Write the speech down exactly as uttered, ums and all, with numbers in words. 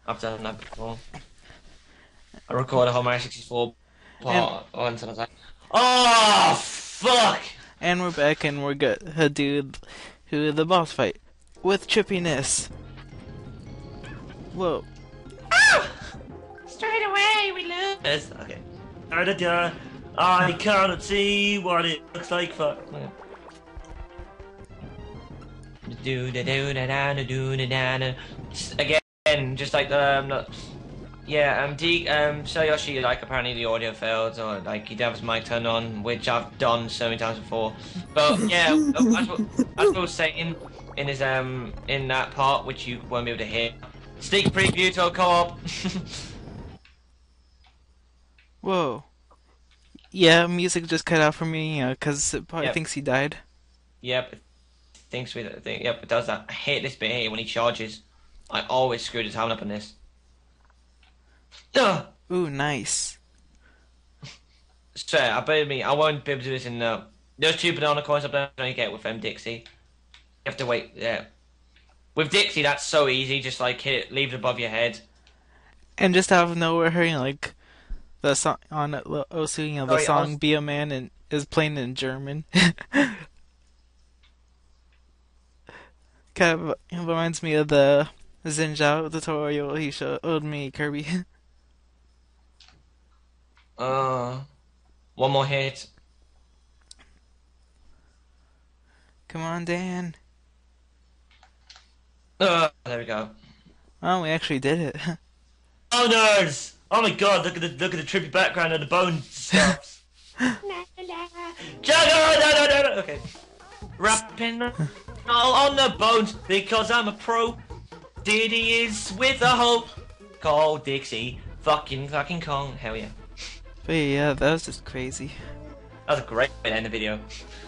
I've done that before. I recorded a whole Mario sixty-four part And once and I was like, oh, fuck! and we're back and we're gonna do who the boss fight with Trippiness. Whoa. Straight away, we lose! Yes, okay. Da, da, da. I cannot see what it looks like for... Do da do da da da do da da da. Again, just like the um, the- yeah, um, D, um, Sayoshi, like apparently the audio failed, or like he didn't have his mic turned on, which I've done so many times before. But yeah, as what, as what I was saying in his um in that part, which you won't be able to hear. Sneak preview to a co-op. Whoa. Yeah, music just cut out for me, uh, cause it probably Yep, thinks he died. yep. It thinks with it. Think, yep, it does that. I hate this bit here when he charges. I always screwed his hand up on this. Ugh. Ooh, nice. So I bet me I won't be able to do this in the. Those two banana coins up there you get with um Dixie. You have to wait. Yeah. With Dixie, that's so easy. Just like hit it, leave it above your head. And just out of nowhere, you know, like the song on Osu, you know, the Sorry, I song was. "Be a Man" and is playing in German. Kind of reminds me of the Zinjao tutorial he showed me, Kirby. Uh, one more hit. Come on, Dan. Uh, there we go. Oh, we actually did it. Oh nerds! Oh my god! Look at the look at the trippy background and the bone stuff. Juggo! No, no, no, no. Okay. Rapping all on the bones because I'm a pro. Diddy is with a hope. Call Dixie. Fucking fucking Kong. Hell yeah. But yeah, that was just crazy. That was a great way to end the video.